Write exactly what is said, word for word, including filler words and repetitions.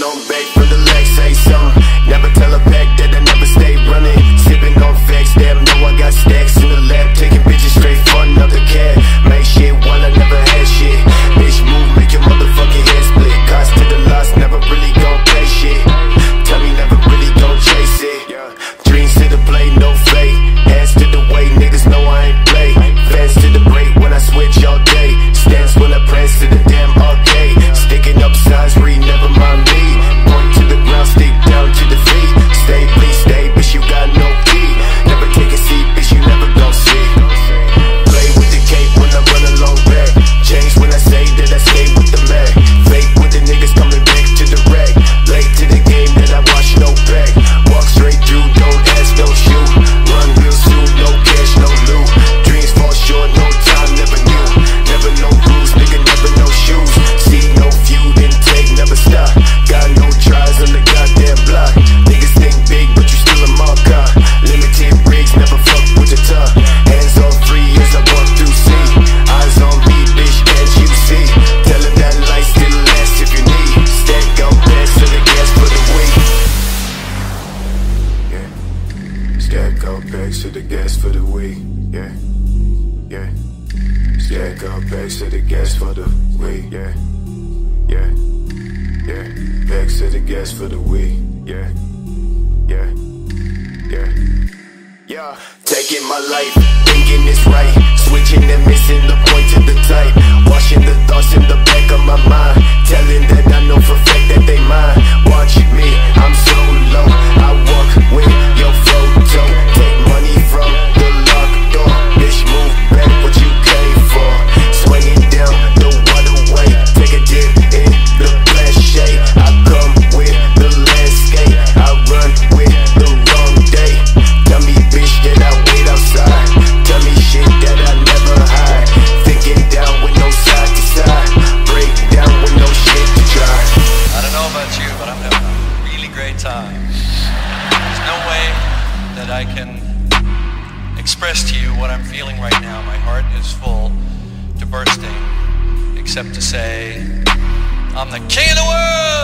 running on back from the leg, say something. Never tell a pack that I never stay running. Sipping on facts, damn, know I got stacks in the lab. Taking bitches straight for another cat. Make shit while I never had shit. Bitch move, make your motherfucking head split. Cost to the loss, never really gon' pay shit. Tell me never really gon' chase it. Dreams to the play, no fake. Hands to the way, niggas know I ain't play. Fans to the break when I switch all day. Stance when I press to the damn arcade. Sticking up signs, read, never mind me. Point to the ground, stick down to the feet. Stay, please stay, bitch, you got no key. Never take a seat, bitch, you never gon' see. Play with the cape when I run along back. Change when I say that I stay with the man. Fake with the niggas coming back to the rack. Late to the game that I watch no back. Walk straight through, don't ask, don't shoot. Run real soon, no cash, no loot. Dreams fall short, no time, never knew. Never no rules, nigga, never no shoes. See no feud, intake, never stop. Got no tries on the goddamn block. Niggas think big, but you still a marker. Limited rigs, never fuck with the top. Hands on free as I walk through sea. Eyes on me, bitch, can't you see? Tell her that light still lasts if you need. Stack on backs to the gas for the week. Yeah. Stack up bags to the gas for the week. Yeah. Yeah. Stack up bags to the gas for the week. Yeah. Yeah. Yeah. Bags to the gas for the week. Yeah. Yeah. Yeah. Yeah. Taking my life, thinking it's right. Switching and missing the point to the type. Washing the thoughts in the back of my mind. Telling that I know for a fact that they mine. Watch me, I'm so low. I walk with your photo. Take money from the locked door. Bitch, move back what you came for. Swinging down the waterway. Take a dip in the flash shade. I come with the landscape. I run with the wrong day. Tell me, bitch, that I wait outside. Tell me shit that I never hide. Thinking down with no side to side. Break down with no shit to try. I don't know about you, but I'm having a really great time. There's no way that I can express to you what I'm feeling right now. My heart is full to bursting, except to say, I'm the king of the world!